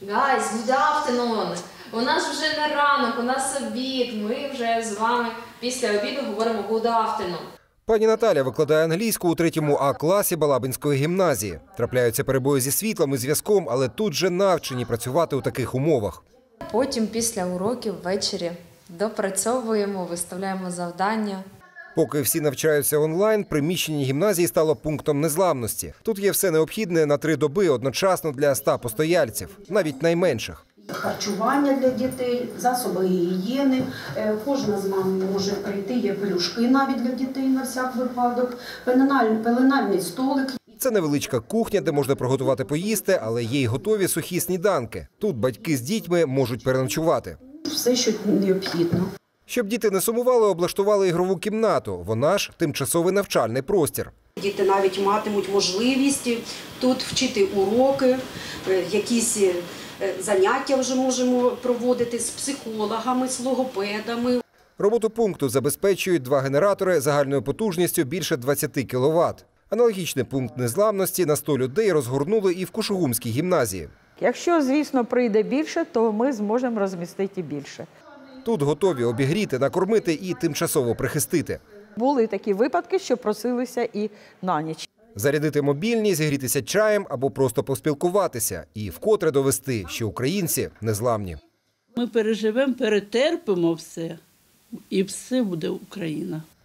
Guys, good afternoon. У нас вже не ранок, у нас обід. Ми вже з вами після обіду говоримо good afternoon. Пані Наталя викладає англійську у 3-му А-класі Балабинської гімназії. Трапляються перебої зі світлом і зв'язком, але тут же навчені працювати у таких умовах. Потім після уроків ввечері допрацьовуємо, виставляємо завдання. Поки всі навчаються онлайн, приміщення гімназії стало пунктом незламності. Тут є все необхідне на 3 доби одночасно для 100 постояльців, навіть найменших. Харчування для дітей, засоби гігієни, кожна з мам може прийти, є пелюшки навіть для дітей на всяк випадок, пеленальний столик. Це невеличка кухня, де можна приготувати поїсти, але є й готові сухі сніданки. Тут батьки з дітьми можуть переночувати. Все, що необхідно. Щоб діти не сумували, облаштували ігрову кімнату. Вона ж тимчасовий навчальний простір. Діти навіть матимуть можливість тут вчити уроки, якісь заняття вже можемо проводити з психологами, з логопедами. Роботу пункту забезпечують 2 генератори загальною потужністю більше 20 кВт. Аналогічний пункт незламності на 100 людей розгорнули і в Кушугумській гімназії. Якщо, звісно, прийде більше, то ми зможемо розмістити більше. Тут готові обігріти, накормити і тимчасово прихистити. Були такі випадки, що просилися і на ніч. Зарядити мобільні, зігрітися чаєм або просто поспілкуватися. І вкотре довести, що українці незламні. Ми переживемо, перетерпимо все, і все буде Україна.